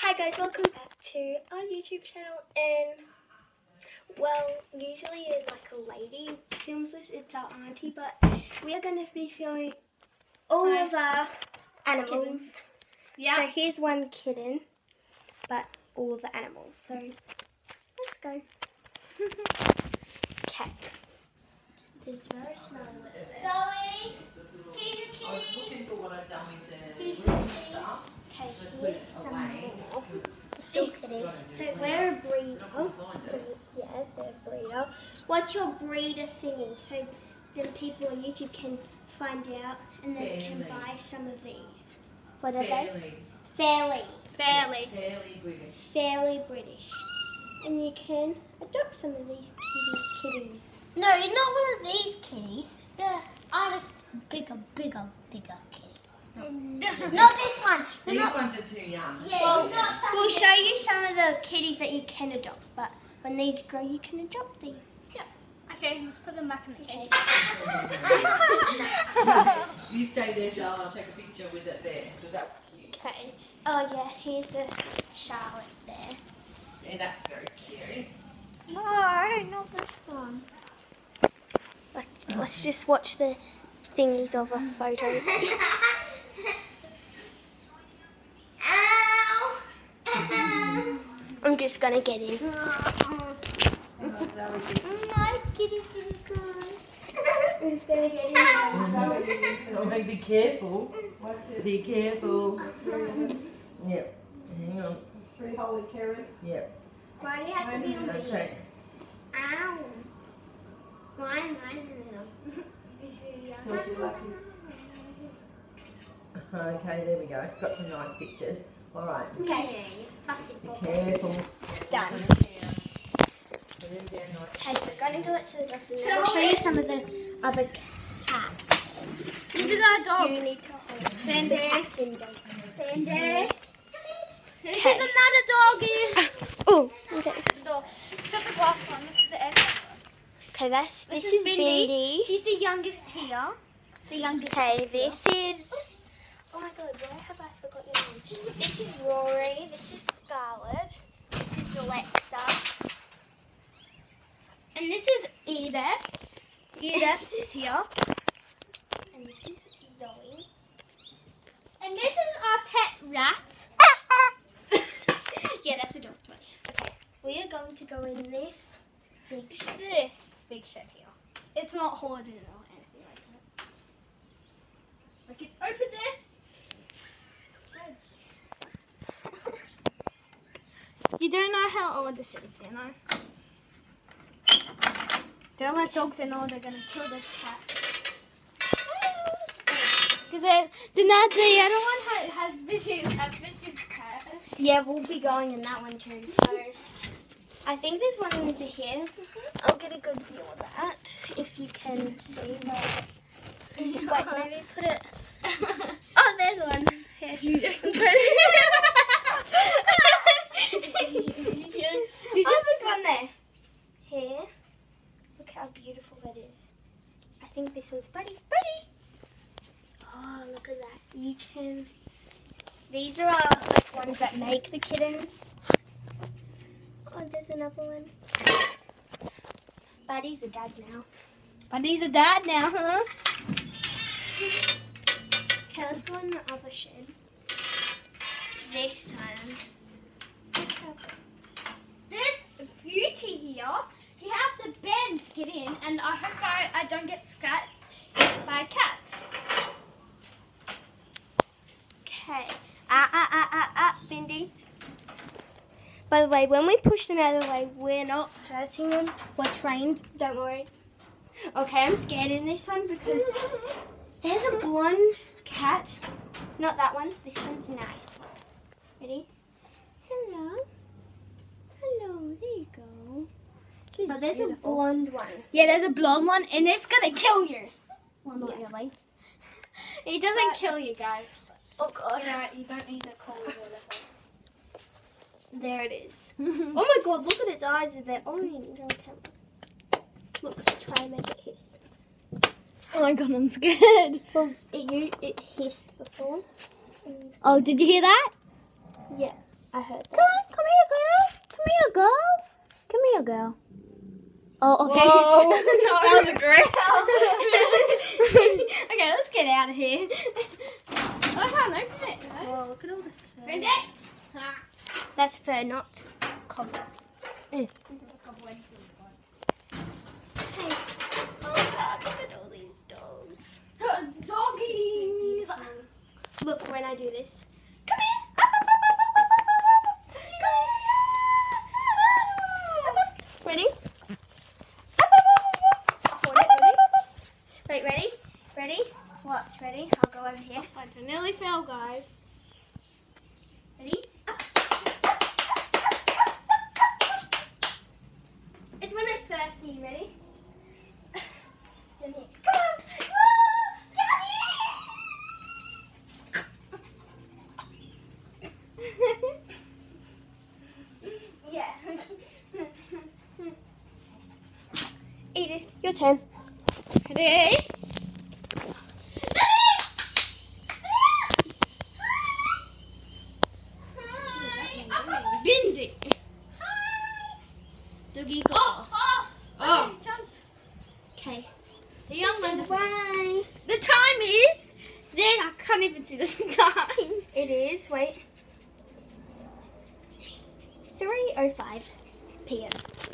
Hi guys, welcome back to our YouTube channel, and well, usually like a lady films this, it's our auntie, but we are going to be filming all of our animals. Yeah. So here's one kitten, but all of the animals, so let's go. Okay. This very smelly little bit. Zoe, can you I was looking for what I'd done with the room stuff. Okay, here's some more. Still kidding. So we're a breeder. Yeah, they're a breeder. What's your breeder thingy? So then people on YouTube can find out and then can buy some of these. What are they? Fairly. Fairly. Fairly British. Fairly British. And you can adopt some of these kitties. No, you're not one of these kitties. There are bigger kitties. Not this one. These ones are too young. Yeah, Well, not some we'll show you some of the kitties that you can adopt, but when these grow, you can adopt these. Yeah. Okay, let's put them back in the cage. You stay there, Charlotte. I'll take a picture with it there because that's cute. Okay. Oh yeah, here's a Charlotte there. Yeah, that's very cute. No, not this one. Let's just watch the thingies of a photo. I'm just gonna get in. I'm just gonna get in. Oh, be careful. Watch it. Be careful. Yep. Hang on. 3 Holy Terrace. Yep. Why do you have to be on me? Okay. Ow. Why am I in the middle? So she's lucky. Okay, there we go. Got some nice pictures. All right. Okay, fussy Be boy. careful. Done. Put them down nice. Okay, we're gonna go to the dogs and then I'll show you some of the other cats. These are our dogs. You need to hold Fendi. the cats in dogs. Fendi. This Okay. is another doggy. Oh, okay. Dog. Except the glass one. This is the egg. Okay, this This is Bindi. Bindi. She's the youngest here. The youngest. Okay, this is. Oh my god, why have I forgot your name? This is Rory. This is Scarlett. This is Alexa. And this is Edith. Edith is here. And this is Zoe. And this is our pet rat. Yeah, that's a dog toy. Okay, we are going to go in this big shed. This big shed here. It's not hoarded or anything like that. I can open this. You don't know how old this is, you know. Don't let dogs in or they're gonna kill this cat. Because the other one has vicious cat. Yeah, we'll be going in that one too. So I think there's one over here. I'll get a good view of that if you can see. Wait, maybe put it. Oh, there's one. Here. Oh, there's one there. Here. Look how beautiful that is. I think this one's Buddy. Buddy! Oh, look at that. You can... These are our ones that make the kittens. Oh, there's another one. Buddy's a dad now. Buddy's a dad now, huh? Okay, let's go in the other shed. This one. This beauty here, you have to bend to get in, and I hope I don't get scratched by a cat. Okay. Bindi. By the way, when we push them out of the way, we're not hurting them. We're trained, don't worry. Okay, I'm scared in this one because there's a blonde cat. Not that one. This one's nice. Ready? Hello. Hello. There you go. But there's a blonde one. Yeah, there's a blonde one, and it's gonna kill you. Well, not Yeah. really. It doesn't kill you, guys. Oh God. It's alright, you don't need to call it or whatever. There it is. Oh my God! Look at its eyes. They're orange on camera. Look. Try and make it hiss. Oh my god, I'm scared. Well, it hissed before. Oh, did you hear that? Yeah. I heard that. Come here, girl. Come here, girl. Come here, girl. Oh, okay. Whoa. That was a great. Okay, let's get out of here. I can't open it. Whoa, look at all the fur. Open it. That's fur, not cobwebs. Hey. Oh my god, look at all these dogs. Doggies. Look when I do this. Come here. Ready? Hold it, ready? Wait, ready? Ready? Watch, ready? I'll go over here. I nearly fell, guys. Ready? It's when it's first see. Ready? Then here. Come on! Yeah. Edith, your turn. Ready? Bindi. Doggy go. Oh, jumped. Okay. The young one doesn't. Bye. The time is. Then I can't even see the time. It is. Wait. 3:05 p.m.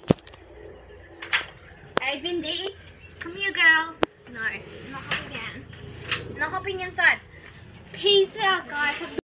Hey, Bindi. Come here, girl. No, not hopping in. Not hopping inside. Peace out, guys.